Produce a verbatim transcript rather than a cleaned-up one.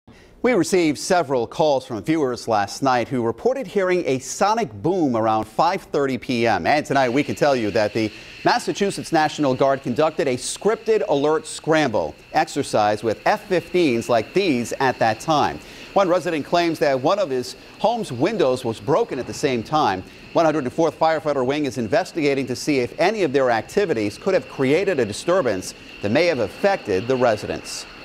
We received several calls from viewers last night who reported hearing a sonic boom around five thirty p m And tonight we can tell you that the Massachusetts National Guard conducted a scripted alert scramble exercise with F fifteens like these at that time. One resident claims that one of his home's windows was broken at the same time. one hundred fourth Firefighter Wing is investigating to see if any of their activities could have created a disturbance that may have affected the residents.